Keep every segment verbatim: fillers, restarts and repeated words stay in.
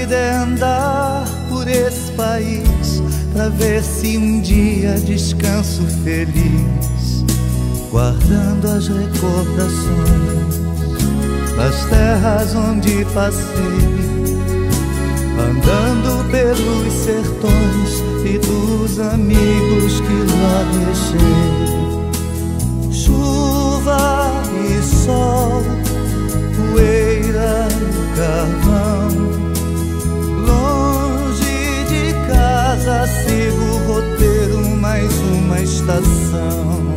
vida é andar por esse país pra ver se um dia descanso feliz, guardando as recordações das terras onde passei, andando pelos sertões e dos amigos que lá deixei. Chuva e sol, poeira e carvão, longe de casa sigo o roteiro, mais uma estação.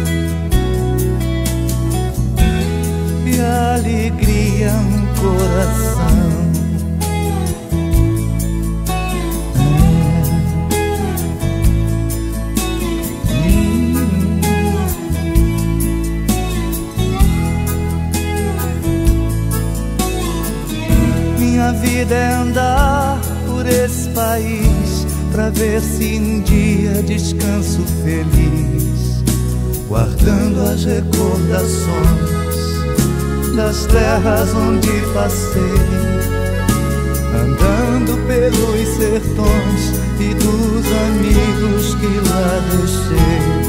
E a alegria no coração. Minha vida é andar por esse país pra ver se um dia descanso feliz, guardando as recordações das terras onde passei, andando pelos sertões e dos amigos que lá deixei.